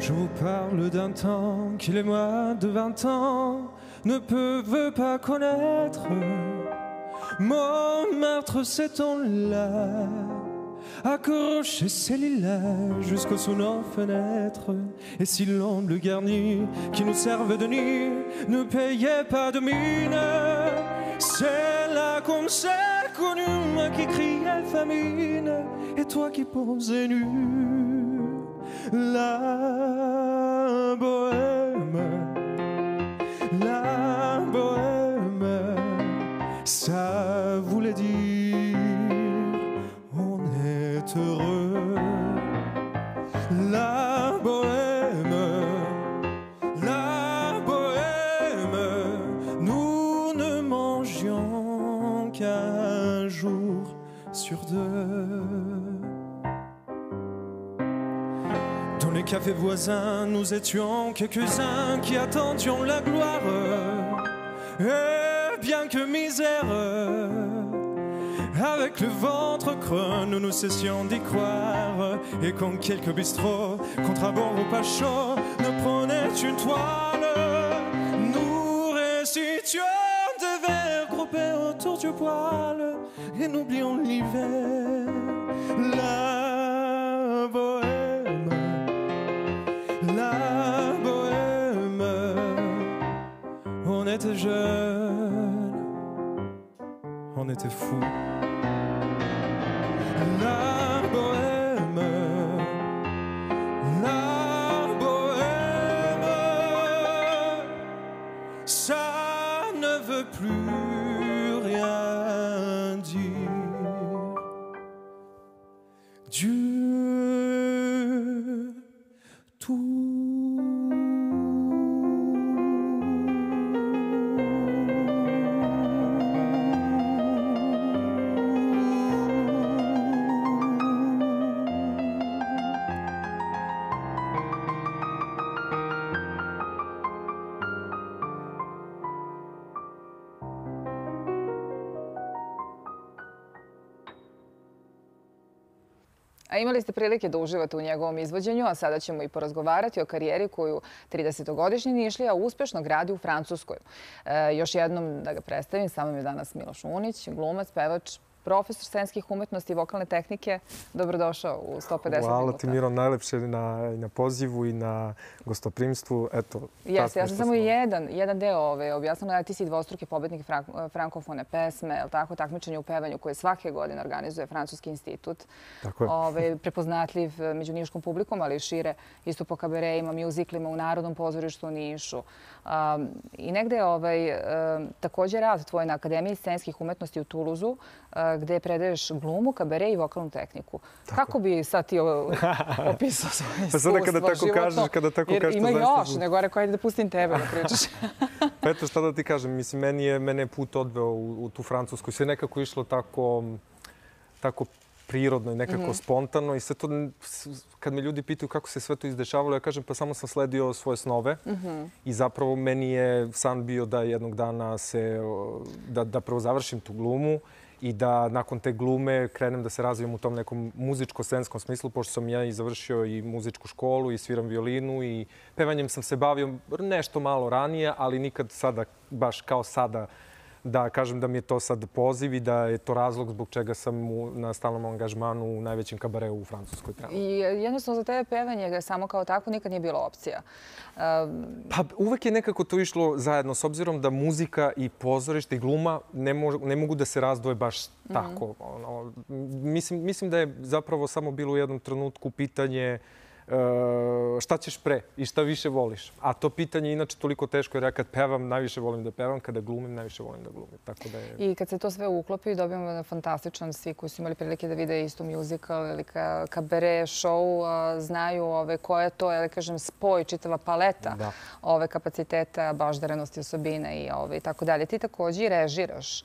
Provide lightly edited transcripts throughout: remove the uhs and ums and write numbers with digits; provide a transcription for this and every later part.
Je vous parle d'un temps qui les moins de 20 ans ne peuvent pas connaître. Montmartre, ces temps-là, accrocher ses lilas jusqu'au sous nos fenêtres. Et si l'omble garni qui nous servent de nid ne payait pas de mine, c'est là qu'on s'est connu, moi qui criais famine et toi qui posais nu. La bohème, ça voulait dire on est heureux. La bohème, nous ne mangions qu'un jour sur deux. Dans les cafés voisins, nous étions quelques-uns qui attendions la gloire. Et bien que misère, avec le ventre creux, nous ne cessions d'y croire. Et quand quelques bistrots, contre un bon repas chaud, nous prenaient une toile, nous récitions des vers groupés autour du poêle. Et n'oublions l'hiver, la bohème, on était jeunes, on était fous. La bohème, ça ne veut plus rien dire. Dieu, tout. A imali ste prilike da uživate u njegovom izvođenju, a sada ćemo i porazgovarati o karijeri koju 30-godišnji Nišlija uspešno gradi u Francuskoj. Još jednom da ga predstavim, sa mnom je danas Miloš Unić, glumac, pevač, profesor scenskih umetnosti i vokalne tehnike. Dobrodošao u 150 minuta. Hvala ti, Miro, najlepše na pozivu i na gostoprimstvu. Jeste, ja sam samo jedan deo objasnila. Ti si dvostruki pobednik frankofone pesme, takmičenje u pevanju koje svake godine organizuje Francuski institut. Prepoznatljiv među niškom publikom, ali i šire, isto po kabareima, mjuziklima u Narodnom pozorištu u Nišu. I negde je također rad tvoj na Akademiji scenskih umetnosti u Tuluzu, gde predaješ glumu, kabare i vokalnu tehniku. Kako bi sad ti opisao svoje iskustvo životno? Jer ima još, nego rekao, ajde da pustim tebe da pričaš. Pa eto, šta da ti kažem, mislim, mene je put odveo u tu Francusku. Sve nekako išlo tako prirodno i nekako spontano. I sve to, kad me ljudi pitaju kako se sve to izdešavalo, ja kažem, pa samo sam sledio svoje snove. I zapravo meni je san bio da jednog dana da prvo završim tu glumu i da nakon te glume krenem da se razvijem u tom nekom muzičko-scenskom smislu, pošto sam ja i završio i muzičku školu i sviram violinu i pevanjem sam se bavio nešto malo ranije, ali nikad sada, baš kao sada, da kažem da mi je to sad poziv i da je to razlog zbog čega sam na stalnom angažmanu u najvećem kabareu u Francuskoj. I jednostavno za tebe pevanje samo kao tako nikad nije bilo opcija. Pa uvek je nekako to išlo zajedno, s obzirom da muzika i pozorište i gluma ne mogu da se razdvoje baš tako. Mislim da je zapravo samo bilo u jednom trenutku pitanje šta ćeš pre i šta više voliš. A to pitanje je inače toliko teško jer ja kad pevam najviše volim da pevam, kada glumim najviše volim da glumim. I kad se to sve uklopi dobijamo fantastičan, svi koji su imali prilike da vide isto musical ili kabare, show, znaju koja je to, kažem, spoj, čitava paleta ove kapaciteta, baždarenosti, osobine i tako dalje. Ti također i režiraš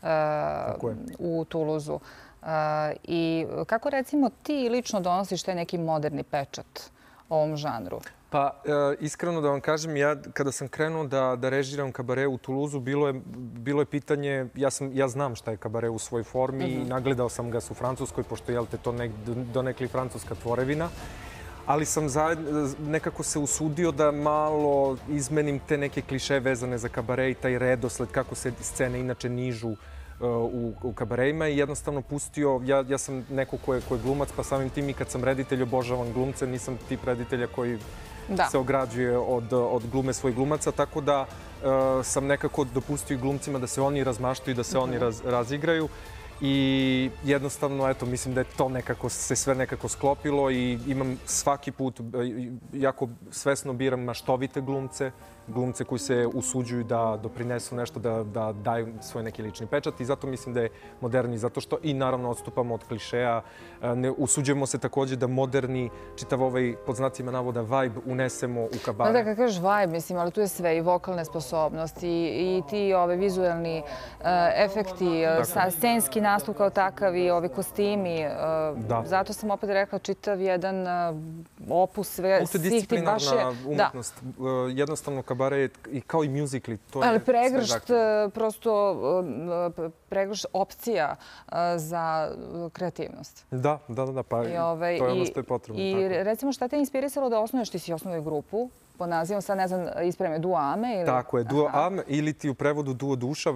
u Tuluzu. I kako, recimo, ti lično donosiš taj neki moderni pečat ovom žanru? Pa, iskreno da vam kažem, ja kada sam krenuo da režiram kabare u Tuluzu, bilo je pitanje, ja znam šta je kabare u svojoj formi i nagledao sam ga u Francuskoj, pošto je to donekli francuska tvorevina. ali sam nekako se usudio da malo izmenim te neke kliše vezane za kabare i taj redosled, kako se scene inače nižu u kabareima i jednostavno pustio, ja sam neko ko je glumac, pa samim tim i kad sam reditelj obožavam glumce, nisam tip reditelja koji se ograđuje od glume svojih glumaca, tako da sam nekako dopustio i glumcima da se oni razmaštaju i da se oni razigraju. I jednostavno, eto, mislim da je to nekako, se sve nekako sklopilo i imam svaki put, jako svesno biram maštovite glumce, glumce koji se usuđuju da doprinesu nešto, da daju svoj neki lični pečat i zato mislim da je moderni, zato što i naravno odstupamo od klišeja. Usuđujemo se takođe da moderni, čitav ovaj pod znacima navoda vibe unesemo u kabare. Da, kad kažeš vibe, mislim, ali tu je sve i vokalne sposobnosti i ti vizualni efekti, scenski nastup kao takav i ovi kostimi. Zato sam opet rekla čitav jedan opus svih tih vaše... Multidisciplinarna umetnost. Jednostavno kabare je i kao i muzikli. Ali pregršt, prosto pregršt opcija za kreativnost. Da, pa to je ono što je potrebno. I recimo šta te je inspirisalo da osnuješ, ti si osnovao grupu, pod nazivom, sad ne znam, ispreme Duo Ame? Tako je, Duo Ame ili ti u prevodu Duo Duša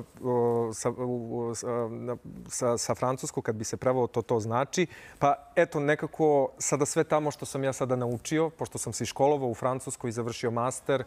sa francuskog, kad bi se prevelo to znači. Pa eto, nekako sada sve tamo što sam ja sada naučio, pošto sam se školovao u Francuskoj i završio master,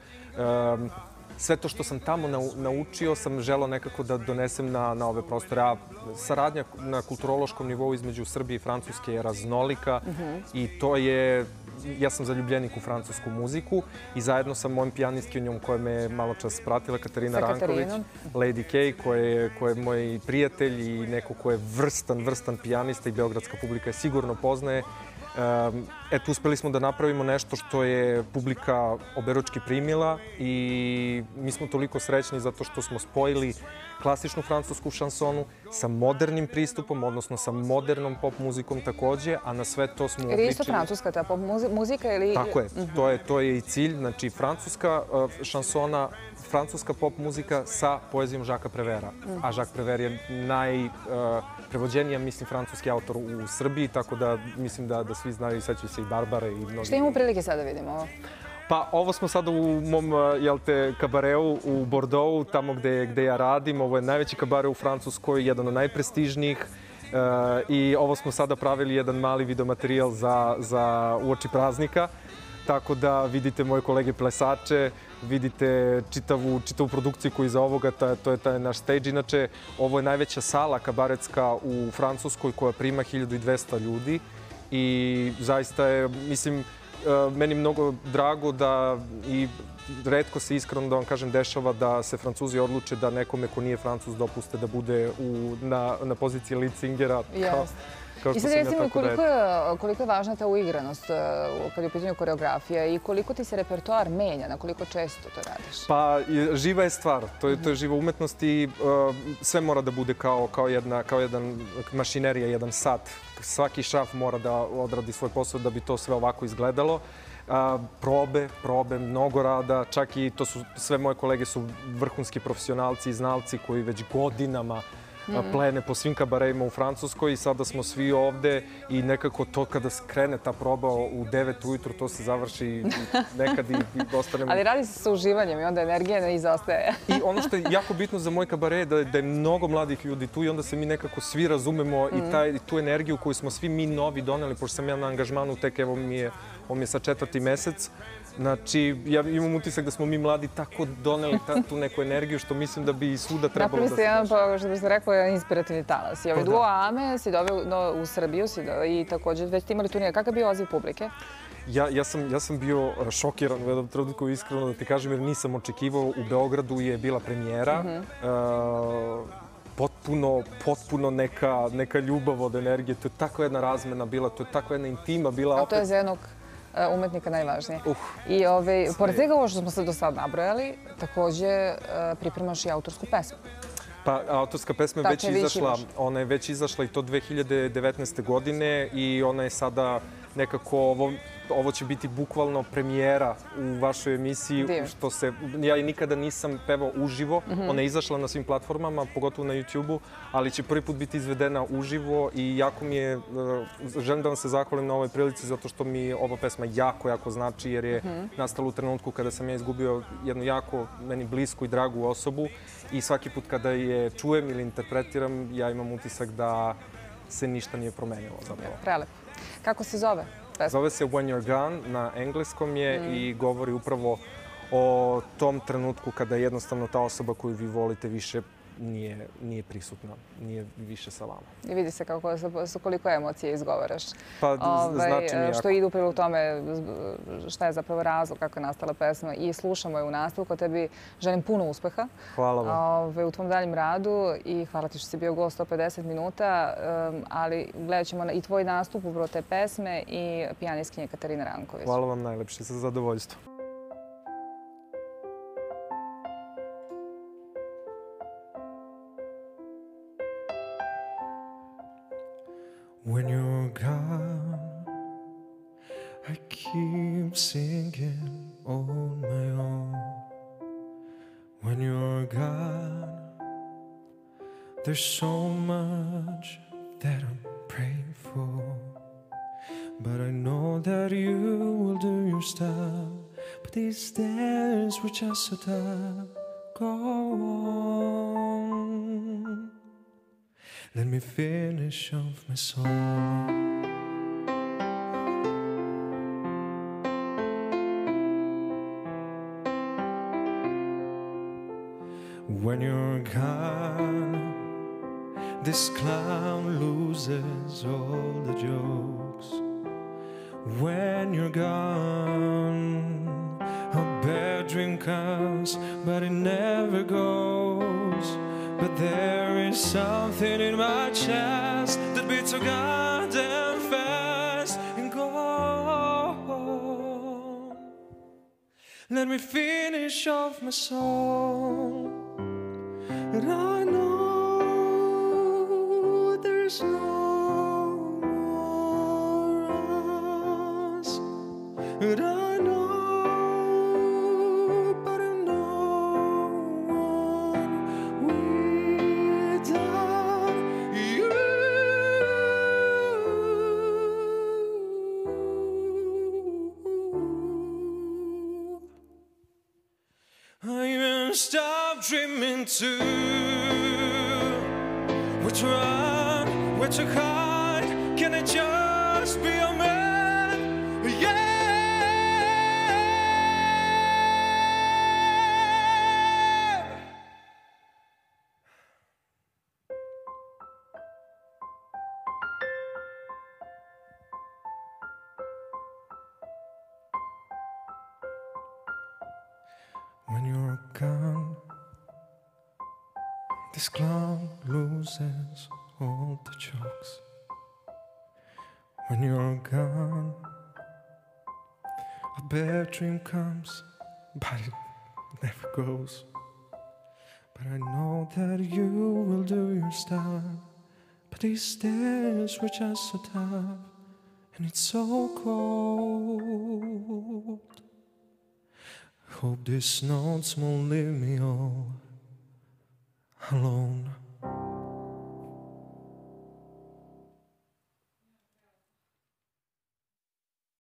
sve to što sam tamo naučio sam želeo nekako da donesem na ove prostore. A saradnja na kulturološkom nivou između Srbije i Francuske je raznolika i to je... Ja sam zaljubljenik u francusku muziku i zajedno sa mojom pijanistkinjom koja me malo čas pratila, Katarina Ranković, Lady K, koja je moj prijatelj i neko ko je vrstan pijanista i beogradska publika je sigurno poznaje. Eto, uspeli smo da napravimo nešto što je publika oberučki primila i mi smo toliko srećni zato što smo spojili klasičnu francusku šansonu sa modernim pristupom, odnosno sa modernom pop muzikom takođe, a na sve to smo obličili... Je isto francuska ta pop muzika ili... Tako je, to je i cilj. Znači, francuska šansona, francuska pop muzika sa poezijom Žaka Prevera. A Jacques Prévert je najprevođenija, mislim, francuski autor u Srbiji, tako da mislim da svi znaju i sećaju se i Barbare i mnogi... Šta imamo prilike sada vidimo ovo? Pa ovo smo sada u mom, kabareu u Bordeauxu, tamo gde ja radim. Ovo je najveći kabare u Francuskoj, jedan od najprestižnijih. I ovo smo sada pravili jedan mali videomaterijal za uoči praznika. Tako da vidite moje kolege plesače, vidite čitavu produkciju koju iza ovoga, to je taj naš stage. Inače, ovo je najveća sala kabaretska u Francuskoj koja prima 1200 ljudi i zaista je, mislim, meni mnogo drago da i retko se iskreno da vam kažem dešava da se Francuzi odluče da nekome ko nije Francuz dopuste da bude na poziciji lead singera. I sad recimo koliko je važna ta uigranost kad je u pitanju koreografija i koliko ti se repertoar menja, na koliko često to radiš? Pa živa je stvar, to je živa umetnost i sve mora da bude kao jedan mašinerija, jedan sat. Svaki šraf mora da odradi svoj posao da bi to sve ovako izgledalo. Probe, mnogo rada, čak i to su, sve moje kolege su vrhunski profesionalci i znalci koji već godinama plene po svim kabareima u Francuskoj i sada smo svi ovde i nekako to kada krene ta proba u 9 ujutru, to se završi nekad i ostanemo... Ali radi se sa uživanjem i onda energija ne izostaje. I ono što je jako bitno za moj kabare je da je mnogo mladih ljudi tu i onda se mi nekako svi razumemo i tu energiju koju smo svi mi novi doneli, pošto sam ja na angažmanu tek, evo mi je sad 4. mesec. Znači, ja imam utisak da smo mi mladi tako doneli tu neku energiju što mislim da bi i svuda trebalo da se... Napravili ste jedan, što bi se rekao, jedan inspirativni talas. I ovaj Duo Ame si doveo u Srbiju i također već ste imali turnir. Kakav je bio odziv publike? Ja sam bio šokiran u jednom trenutku, iskreno da ti kažem, jer nisam očekivao. U Beogradu je bila premijera. Potpuno neka ljubav od energije. To je tako jedna razmena bila, to je tako jedna intima bila. A to je za jednog umetnika najvažnije. I pored svega ovo što smo se do sad nabrojali, također pripremaš i autorsku pesmu. Pa, autorska pesma je već izašla. Ona je već izašla i to 2019. godine i ona je sada nekako ovo će biti bukvalno premijera u vašoj emisiji. Ja nikada nisam pevao uživo. Ona je izašla na svim platformama, pogotovo na YouTube-u, ali će prvi put biti izvedena uživo i jako mi je, želim da vam se zahvalim na ovoj prilici zato što mi ova pesma jako, jako znači jer je nastala u trenutku kada sam ja izgubio jednu jako meni blisku i dragu osobu i svaki put kada je čujem ili interpretiram, ja imam utisak da se ništa nije promenilo zapravo. Prelepo. Kako se zove? Zove se When You're Gone, na engleskom je i govori upravo o tom trenutku kada jednostavno ta osoba koju vi volite više nije prisutna, nije više sa vama. I vidi se koliko emocije izgovaraš. Pa znači mi jako. Što ide u prilog tome šta je zapravo razlog kako je nastala pesma i slušamo je u nastavku. Tebi želim puno uspeha. Hvala vam. U tvom daljem radu i hvala ti što si bio gost 150 minuta, ali gledat ćemo i tvoj nastup upravo te pesme i pijanistkinje Katarine Ranković. Hvala vam najlepše, sa zadovoljstvom. When you're gone, I keep singing on my own. When you're gone, there's so much that I'm praying for. But I know that you will do your stuff. But these days were just so tough. Go on. Let me finish off my song. When you're gone, this clown loses all the jokes. When you're gone, a bad dream comes, but it never goes. But there is something in my chest that beats so goddamn fast and go on. Let me finish off my song. And I know there's no more us. And I know. Stop dreaming too. Where to run, where to hide? Can I just be a man? Yeah. When you're gone, this clown loses all the jokes. When you're gone, a bad dream comes, but it never goes. But I know that you will do your stuff. But these days were just so tough, and it's so cold. Hope these notes won't leave me all alone.